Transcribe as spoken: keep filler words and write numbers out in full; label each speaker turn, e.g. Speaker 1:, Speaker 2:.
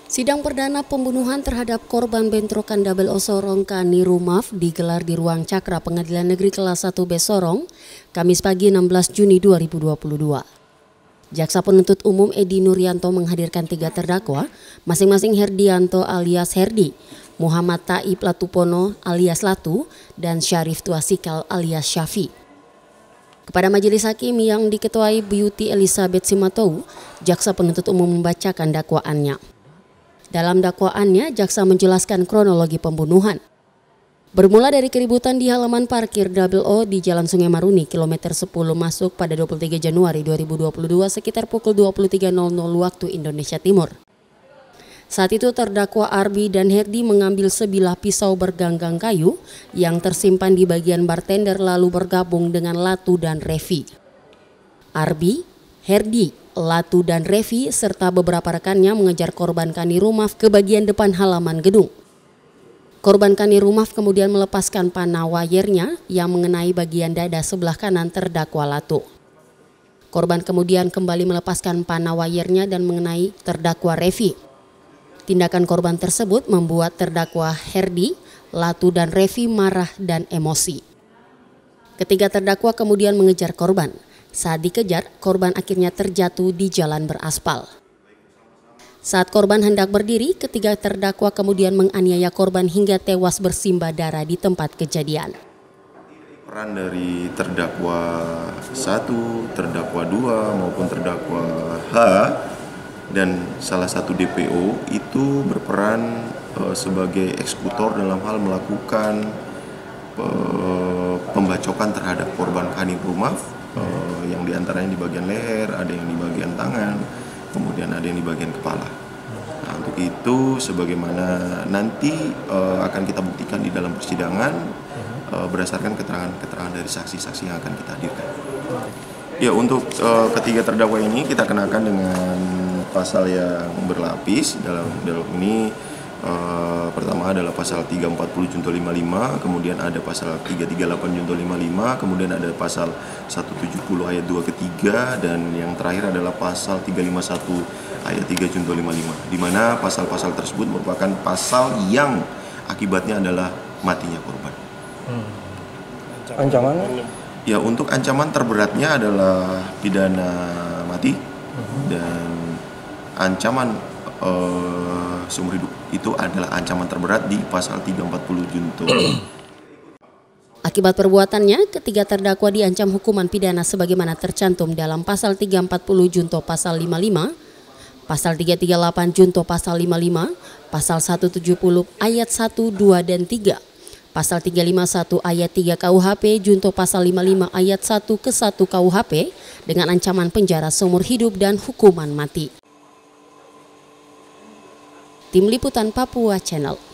Speaker 1: Sidang perdana pembunuhan terhadap korban bentrokan Double O Sorong Kani Rumaf digelar di Ruang Cakra Pengadilan Negeri Kelas satu B Sorong, Kamis pagi enam belas Juni dua ribu dua puluh dua. Jaksa penuntut umum Edi Nuryanto menghadirkan tiga terdakwa, masing-masing Herdianto alias Herdi, Muhammad Taib Latupono alias Latu, dan Syarif Tuasikal alias Syafi. Kepada majelis hakim yang diketuai Beauty Elizabeth Simatou, jaksa penuntut umum membacakan dakwaannya. Dalam dakwaannya, jaksa menjelaskan kronologi pembunuhan. Bermula dari keributan di halaman parkir Double O di Jalan Sungai Maruni, kilometer sepuluh masuk pada dua puluh tiga Januari dua ribu dua puluh dua sekitar pukul dua puluh tiga nol nol waktu Indonesia Timur. Saat itu terdakwa Arbi dan Herdi mengambil sebilah pisau berganggang kayu yang tersimpan di bagian bartender lalu bergabung dengan Latu dan Revi. Arbi, Herdi, Latu dan Revi serta beberapa rekannya mengejar korban Kani Rumaf ke bagian depan halaman gedung. Korban Kani Rumaf kemudian melepaskan panah wayarnya yang mengenai bagian dada sebelah kanan terdakwa Latu. Korban kemudian kembali melepaskan panah wayarnya dan mengenai terdakwa Revi. Tindakan korban tersebut membuat terdakwa Herdi, Latu dan Revi marah dan emosi. Ketiga terdakwa kemudian mengejar korban. Saat dikejar, korban akhirnya terjatuh di jalan beraspal. Saat korban hendak berdiri, ketiga terdakwa kemudian menganiaya korban hingga tewas bersimbah darah di tempat kejadian.
Speaker 2: Peran dari terdakwa satu, terdakwa dua maupun terdakwa H dan salah satu D P O itu berperan uh, sebagai eksekutor dalam hal melakukan uh, pembacokan terhadap korban Kani Rumaf. Uh, yang diantaranya di bagian leher, ada yang di bagian tangan, kemudian ada yang di bagian kepala. Nah, untuk itu sebagaimana nanti uh, akan kita buktikan di dalam persidangan uh, berdasarkan keterangan-keterangan dari saksi-saksi yang akan kita hadirkan. Ya, untuk uh, ketiga terdakwa ini kita kenakan dengan pasal yang berlapis. Dalam dalam ini Uh, pertama adalah pasal tiga empat nol junto lima puluh lima, kemudian ada pasal tiga tiga delapan junto lima puluh lima, kemudian ada pasal seratus tujuh puluh ayat dua ketiga, dan yang terakhir adalah pasal tiga lima satu ayat tiga junto lima puluh lima, di mana pasal-pasal tersebut merupakan pasal yang akibatnya adalah matinya korban.
Speaker 3: Hmm. Ancamannya?
Speaker 2: Ya, untuk ancaman terberatnya adalah pidana mati, hmm. dan ancaman uh, seumur hidup itu adalah ancaman terberat di pasal tiga empat nol junto.
Speaker 1: Akibat perbuatannya, ketiga terdakwa diancam hukuman pidana sebagaimana tercantum dalam pasal tiga empat nol junto pasal lima puluh lima, pasal tiga tiga delapan junto pasal lima puluh lima, pasal seratus tujuh puluh ayat satu, dua, dan tiga, pasal tiga lima satu ayat tiga K U H P junto pasal lima puluh lima ayat satu ke satu K U H P dengan ancaman penjara seumur hidup dan hukuman mati. Tim Liputan Papua Channel.